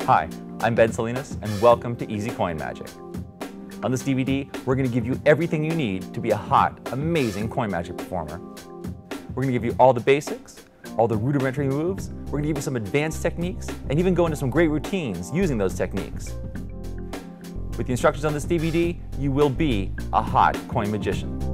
Hi, I'm Ben Salinas, and welcome to Easy Coin Magic. On this DVD, we're going to give you everything you need to be a hot, amazing coin magic performer. We're going to give you all the basics, all the rudimentary moves, we're going to give you some advanced techniques, and even go into some great routines using those techniques. With the instructions on this DVD, you will be a hot coin magician.